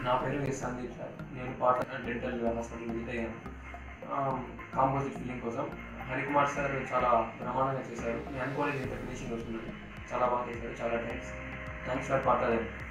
నా పేరు S Sandeep sir. నేను పార్ట్ డెంటల్ హాస్పిటల్ విజిట్ అయ్యాను కాంపోజిట్ ఫిల్లింగ్ కోసం. హరికుమార్ సార్ చాలా బ్రహ్మాండంగా చేశారు. నేను అనుకోలేదు ఇంత ఫినిషింగ్ వస్తుంది. చాలా బాగా చేశారు. చాలా థ్యాంక్స్ ఫర్ పార్ట్.